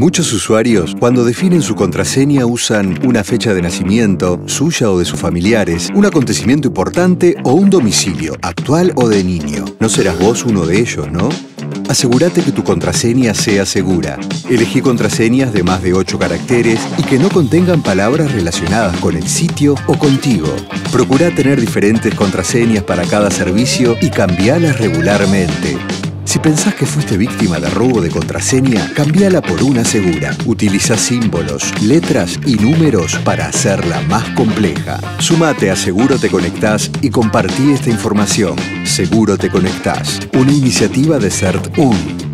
Muchos usuarios, cuando definen su contraseña, usan una fecha de nacimiento, suya o de sus familiares, un acontecimiento importante o un domicilio, actual o de niño. No serás vos uno de ellos, ¿no? Asegúrate que tu contraseña sea segura. Elegí contraseñas de más de 8 caracteres y que no contengan palabras relacionadas con el sitio o contigo. Procura tener diferentes contraseñas para cada servicio y cambialas regularmente. Si pensás que fuiste víctima de robo de contraseña, cambiala por una segura. Utiliza símbolos, letras y números para hacerla más compleja. Sumate a Seguro Te Conectás y compartí esta información. Seguro Te Conectás, una iniciativa de CERT-UN.